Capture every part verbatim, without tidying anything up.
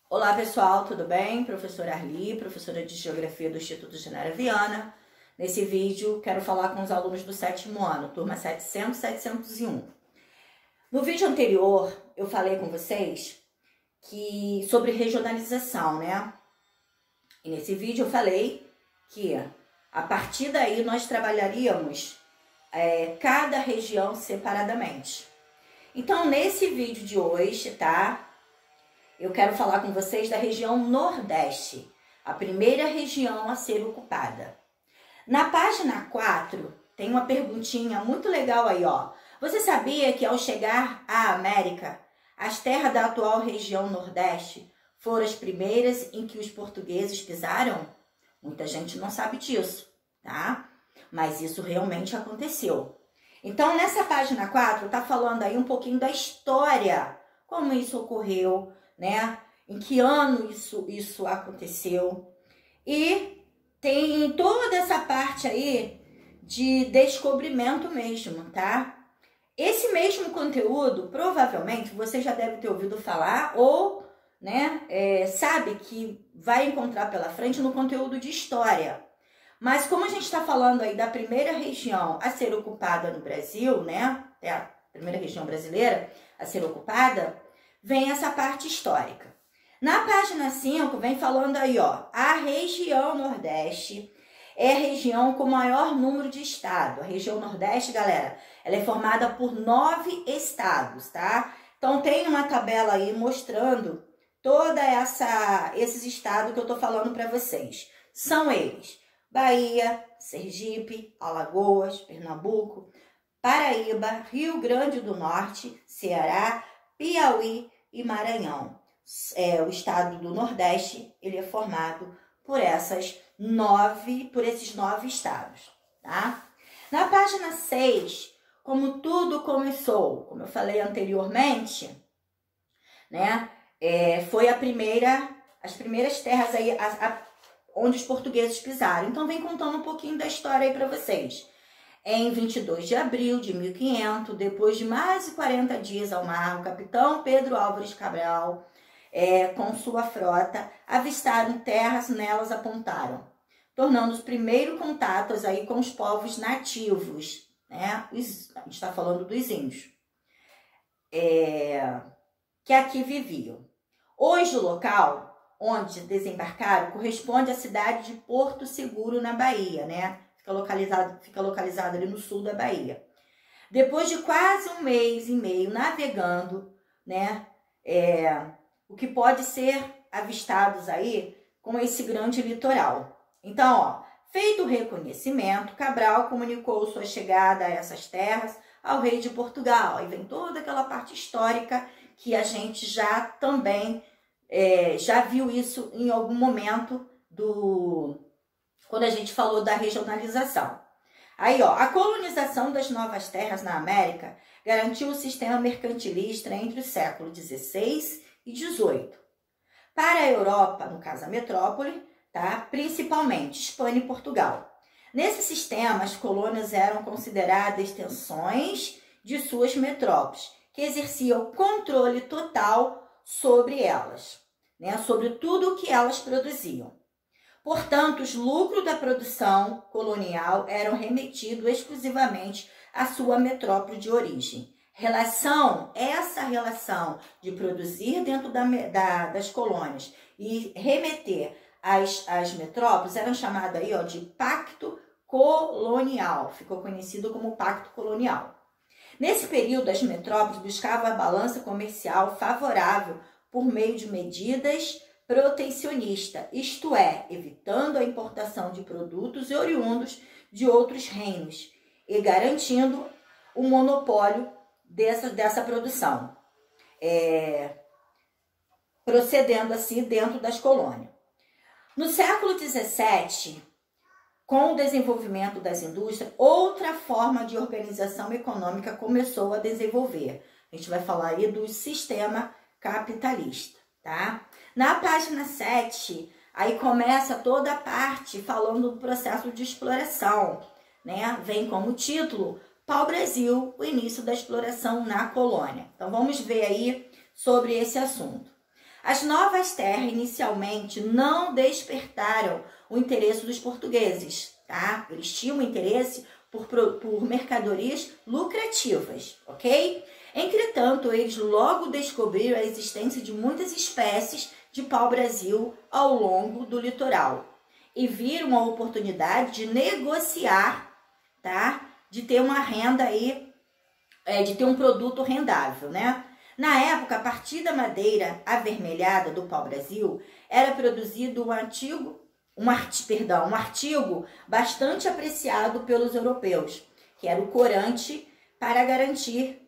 Olá pessoal, tudo bem? Professora Arli, professora de Geografia do Instituto Genara Viana. Nesse vídeo quero falar com os alunos do sétimo ano, turma setecentos, setecentos e um. No vídeo anterior eu falei com vocês que sobre regionalização, né? E nesse vídeo eu falei que a partir daí nós trabalharíamos é, cada região separadamente. Então nesse vídeo de hoje, tá? Eu quero falar com vocês da região Nordeste, a primeira região a ser ocupada. Na página quatro, tem uma perguntinha muito legal aí, ó. Você sabia que ao chegar à América, as terras da atual região Nordeste foram as primeiras em que os portugueses pisaram? Muita gente não sabe disso, tá? Mas isso realmente aconteceu. Então, nessa página quatro, tá falando aí um pouquinho da história, como isso ocorreu, né? Em que ano isso, isso aconteceu. E tem toda essa parte aí de descobrimento mesmo, tá? Esse mesmo conteúdo, provavelmente, você já deve ter ouvido falar ou, né, é, sabe que vai encontrar pela frente no conteúdo de história. Mas como a gente está falando aí da primeira região a ser ocupada no Brasil, né? É a primeira região brasileira a ser ocupada, vem essa parte histórica. Na página cinco, vem falando aí, ó, a região Nordeste é a região com maior número de estados. A região Nordeste, galera, ela é formada por nove estados, tá? Então, tem uma tabela aí mostrando toda essa esses estados que eu tô falando para vocês. São eles: Bahia, Sergipe, Alagoas, Pernambuco, Paraíba, Rio Grande do Norte, Ceará, Piauí e Maranhão. É, o estado do Nordeste, ele é formado por essas nove, por esses nove estados, tá? Na página seis, como tudo começou, como eu falei anteriormente, né? É, foi a primeira, as primeiras terras aí a, a, onde os portugueses pisaram. Então, vem contando um pouquinho da história aí para vocês. Em vinte e dois de abril de mil e quinhentos, depois de mais de quarenta dias ao mar, o capitão Pedro Álvares Cabral, é, com sua frota, avistaram terras, nelas apontaram, tornando os primeiros contatos aí com os povos nativos, né? Os, a gente está falando dos índios, é, que aqui viviam. Hoje o local onde desembarcaram corresponde à cidade de Porto Seguro, na Bahia, né? Fica localizado, fica localizado ali no sul da Bahia. Depois de quase um mês e meio navegando, né, é, o que pode ser avistados aí com esse grande litoral. Então, ó, feito o reconhecimento, Cabral comunicou sua chegada a essas terras ao rei de Portugal. Aí vem toda aquela parte histórica que a gente já também é, já viu isso em algum momento do... quando a gente falou da regionalização. Aí, ó, a colonização das novas terras na América garantiu o sistema mercantilista entre os séculos dezesseis e dezoito. Para a Europa, no caso a metrópole, tá? Principalmente Espanha e Portugal. Nesse sistema, as colônias eram consideradas extensões de suas metrópoles, que exerciam controle total sobre elas, né? Sobre tudo o que elas produziam. Portanto, os lucros da produção colonial eram remetidos exclusivamente à sua metrópole de origem. Relação, essa relação de produzir dentro da, da, das colônias e remeter às, às metrópoles eram chamadas aí, ó, de pacto colonial. Ficou conhecido como pacto colonial. Nesse período, as metrópoles buscavam a balança comercial favorável por meio de medidas protecionista, isto é, evitando a importação de produtos oriundos de outros reinos e garantindo o monopólio dessa, dessa produção, é, procedendo assim dentro das colônias. No século dezessete, com o desenvolvimento das indústrias, outra forma de organização econômica começou a desenvolver. A gente vai falar aí do sistema capitalista, tá? Na página sete, aí começa toda a parte falando do processo de exploração, né? Vem como título Pau-Brasil, o início da exploração na colônia. Então, vamos ver aí sobre esse assunto. As novas terras inicialmente não despertaram o interesse dos portugueses, tá? Eles tinham interesse por, por mercadorias lucrativas, ok? Entretanto, eles logo descobriram a existência de muitas espécies de pau-brasil ao longo do litoral e viram a oportunidade de negociar, tá? De ter uma renda aí, é, de ter um produto rendável, né? Na época, a partir da madeira avermelhada do pau-brasil, era produzido um artigo, um, art, perdão, um artigo bastante apreciado pelos europeus, que era o corante para garantir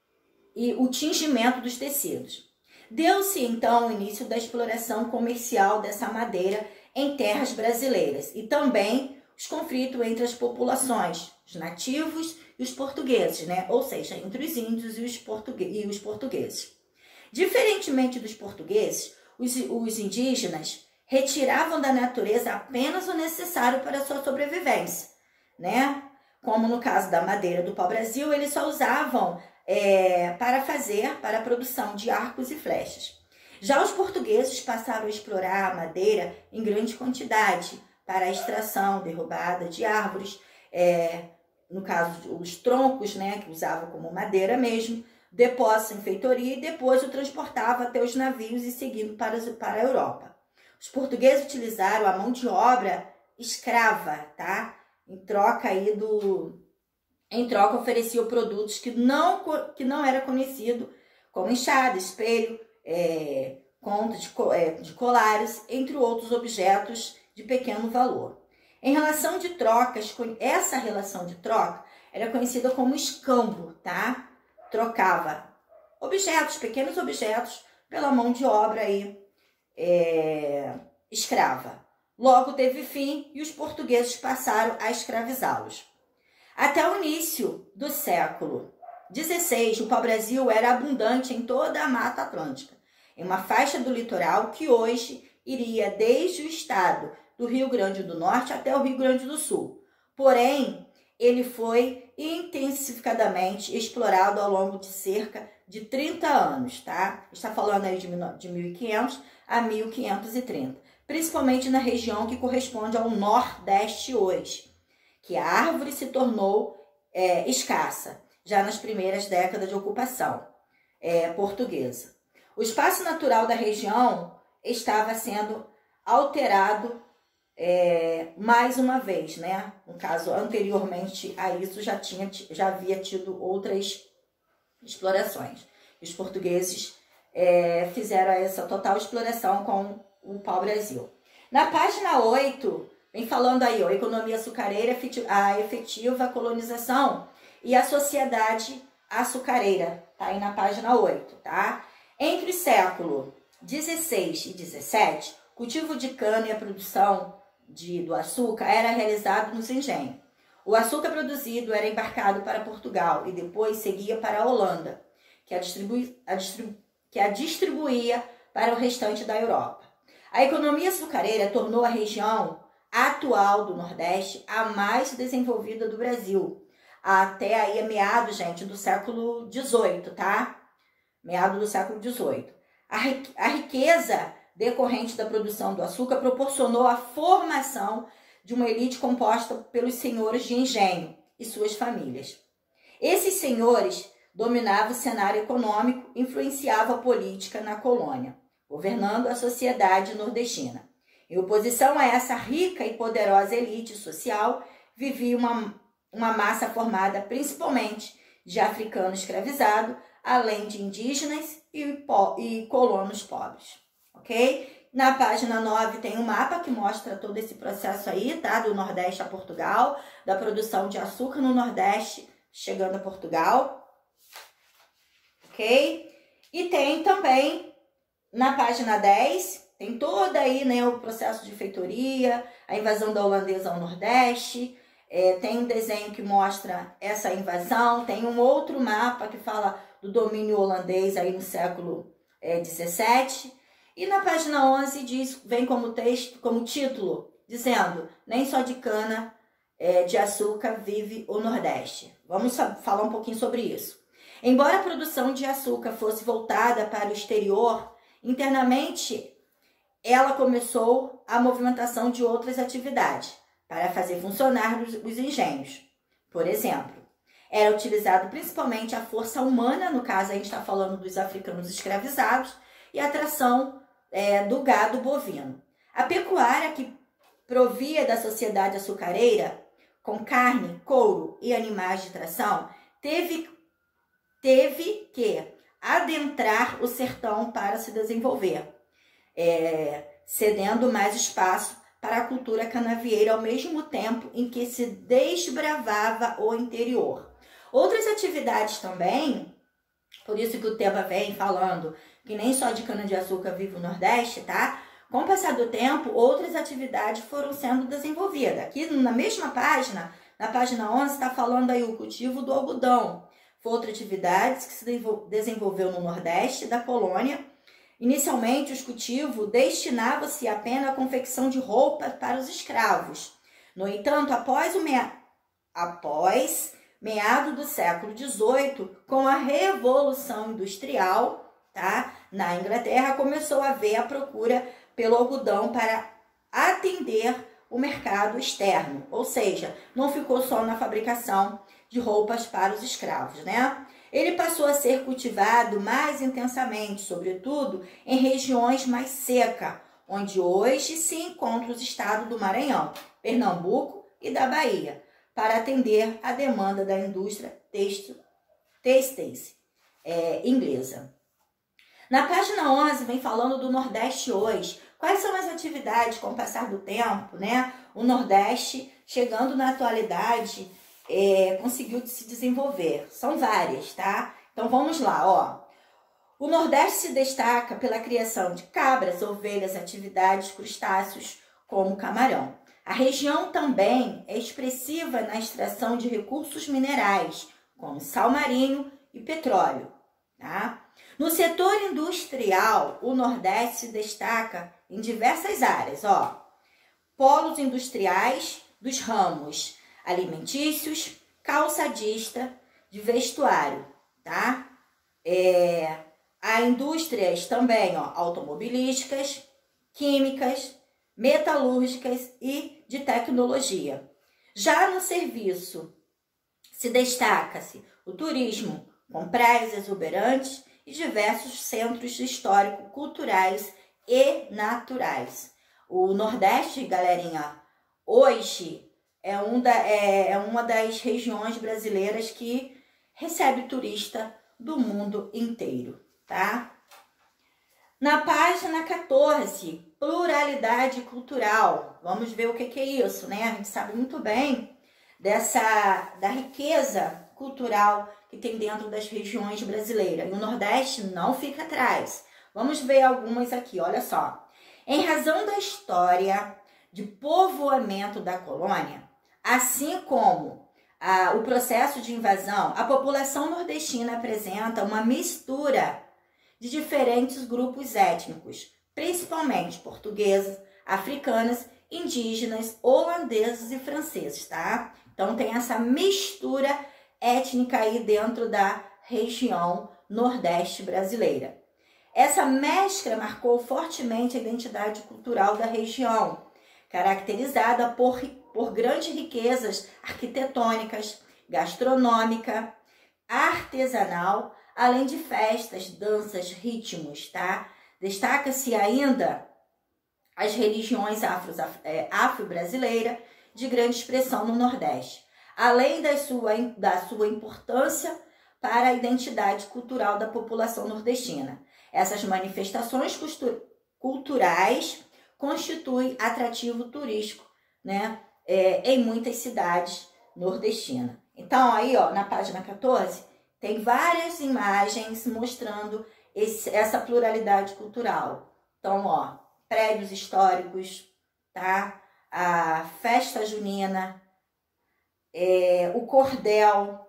e o tingimento dos tecidos. Deu-se então o início da exploração comercial dessa madeira em terras brasileiras e também os conflitos entre as populações, os nativos e os portugueses, né? Ou seja, entre os índios e os, portugue e os portugueses. Diferentemente dos portugueses, os, os indígenas retiravam da natureza apenas o necessário para a sua sobrevivência, né? Como no caso da madeira do pau-brasil, eles só usavam É, para fazer, para a produção de arcos e flechas. Já os portugueses passaram a explorar a madeira em grande quantidade para a extração, derrubada de árvores, é, no caso, os troncos, né, que usavam como madeira mesmo, depósito em feitoria e depois o transportava até os navios e seguindo para, para a Europa. Os portugueses utilizaram a mão de obra escrava, tá? Em troca aí do... Em troca, ofereciam produtos que não, que não era conhecido, como enxada, espelho, é, conto de, é, de colares, entre outros objetos de pequeno valor. Em relação de trocas, essa relação de troca era conhecida como escambo, tá? Trocava objetos, pequenos objetos, pela mão de obra aí, é, escrava. Logo teve fim e os portugueses passaram a escravizá-los. Até o início do século dezesseis, o pau-brasil era abundante em toda a Mata Atlântica, em uma faixa do litoral que hoje iria desde o estado do Rio Grande do Norte até o Rio Grande do Sul. Porém, ele foi intensificadamente explorado ao longo de cerca de trinta anos, tá? Está falando aí de mil e quinhentos a mil quinhentos e trinta, principalmente na região que corresponde ao Nordeste hoje, que a árvore se tornou é, escassa, já nas primeiras décadas de ocupação é, portuguesa. O espaço natural da região estava sendo alterado é, mais uma vez, né? No caso, anteriormente a isso já, tinha, já havia tido outras explorações. Os portugueses é, fizeram essa total exploração com o pau-brasil. Na página oito... Vem falando aí, ó, economia açucareira, a efetiva colonização e a sociedade açucareira, tá aí na página oito, tá? Entre os séculos dezesseis e dezessete, o cultivo de cana e a produção de, do açúcar era realizado nos engenhos. O açúcar produzido era embarcado para Portugal e depois seguia para a Holanda, que a, distribui, a, distribu, que a distribuía para o restante da Europa. A economia açucareira tornou a região atual do Nordeste a mais desenvolvida do Brasil, até aí a meados, gente, do século dezoito, tá? Meados do século dezoito. A riqueza decorrente da produção do açúcar proporcionou a formação de uma elite composta pelos senhores de engenho e suas famílias. Esses senhores dominavam o cenário econômico e influenciavam a política na colônia, governando a sociedade nordestina. Em oposição a essa rica e poderosa elite social, vivia uma, uma massa formada principalmente de africanos escravizados, além de indígenas e, po e colonos pobres, ok? Na página nove tem um mapa que mostra todo esse processo aí, tá? Do Nordeste a Portugal, da produção de açúcar no Nordeste, chegando a Portugal, ok? E tem também, na página dez, tem todo aí, né, o processo de feitoria, a invasão da holandesa ao Nordeste, é, tem um desenho que mostra essa invasão, tem um outro mapa que fala do domínio holandês aí no século é, dezessete, e na página onze diz, vem como texto, como título, dizendo, nem só de cana é, de açúcar vive o Nordeste. Vamos falar um pouquinho sobre isso. Embora a produção de açúcar fosse voltada para o exterior, Internamente, ela começou a movimentação de outras atividades para fazer funcionar os, os engenhos. Por exemplo, era utilizado principalmente a força humana, no caso a gente está falando dos africanos escravizados, e a tração é, do gado bovino. A pecuária, que provia da sociedade açucareira, com carne, couro e animais de tração, teve, teve que adentrar o sertão para se desenvolver, é, cedendo mais espaço para a cultura canavieira ao mesmo tempo em que se desbravava o interior. Outras atividades também, por isso que o tema vem falando que nem só de cana-de-açúcar vive o Nordeste, tá? Com o passar do tempo, outras atividades foram sendo desenvolvidas. Aqui na mesma página, na página onze, está falando aí o cultivo do algodão. Foi outra atividade que se desenvolveu no Nordeste da colônia. Inicialmente, os cultivos destinavam-se apenas à confecção de roupas para os escravos. No entanto, após o mea... após meado do século dezoito, com a Revolução Industrial, tá? Na Inglaterra, começou a haver a procura pelo algodão para atender o mercado externo, ou seja, não ficou só na fabricação de roupas para os escravos, né? Ele passou a ser cultivado mais intensamente, sobretudo em regiões mais secas, onde hoje se encontram os estados do Maranhão, Pernambuco e da Bahia, para atender a demanda da indústria têxtil, têxteis é, inglesa. Na página onze, vem falando do Nordeste hoje. Quais são as atividades com o passar do tempo, né? O Nordeste, chegando na atualidade, é, conseguiu se desenvolver. São várias, tá? Então, vamos lá, ó. O Nordeste se destaca pela criação de cabras, ovelhas, atividades, crustáceos, como camarão. A região também é expressiva na extração de recursos minerais, como sal marinho e petróleo, tá? No setor industrial, o Nordeste se destaca em diversas áreas, ó. Polos industriais dos ramos alimentícios, calçadista, de vestuário, tá? É, há indústrias também, ó, automobilísticas, químicas, metalúrgicas e de tecnologia. Já no serviço, se destaca-se o turismo, com praias exuberantes e diversos centros históricos, culturais e naturais. O Nordeste, galerinha, hoje é, um da, é, é uma das regiões brasileiras que recebe turista do mundo inteiro, tá? Na página quatorze, pluralidade cultural. Vamos ver o que, que é isso, né? A gente sabe muito bem dessa, da riqueza cultural que tem dentro das regiões brasileiras. E o Nordeste não fica atrás. Vamos ver algumas aqui, olha só. Em razão da história de povoamento da colônia, assim como ah, o processo de invasão, a população nordestina apresenta uma mistura de diferentes grupos étnicos, principalmente portuguesas, africanas, indígenas, holandeses e franceses, tá? Então tem essa mistura étnica aí dentro da região Nordeste brasileira. Essa mescla marcou fortemente a identidade cultural da região, caracterizada por, por grandes riquezas arquitetônicas, gastronômica, artesanal, além de festas, danças, ritmos, tá? Destaca-se ainda as religiões afro-brasileiras de grande expressão no Nordeste, além da sua, da sua importância para a identidade cultural da população nordestina. Essas manifestações culturais constituem atrativo turístico, né, é, em muitas cidades nordestinas. Então, aí, ó, na página quatorze, tem várias imagens mostrando esse, essa pluralidade cultural. Então, ó, prédios históricos, tá? A festa junina, é, o cordel,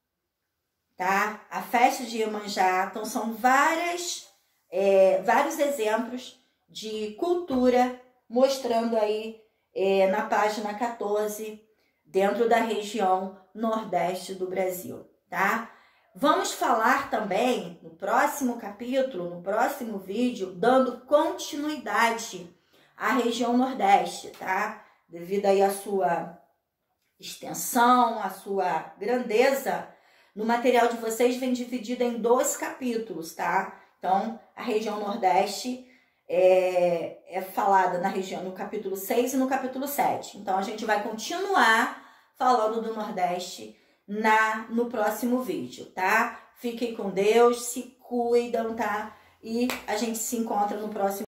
tá? A festa de Iemanjá. Então, são várias, é, vários exemplos de cultura mostrando aí é, na página quatorze, dentro da região Nordeste do Brasil, tá? Vamos falar também no próximo capítulo, no próximo vídeo, dando continuidade à região Nordeste, tá? Devido aí à sua extensão, à sua grandeza, no material de vocês vem dividido em dois capítulos, tá? Então, a região Nordeste é, é falada na região no capítulo seis e no capítulo sete. Então, a gente vai continuar falando do Nordeste na, no próximo vídeo, tá? Fiquem com Deus, se cuidam, tá? E a gente se encontra no próximo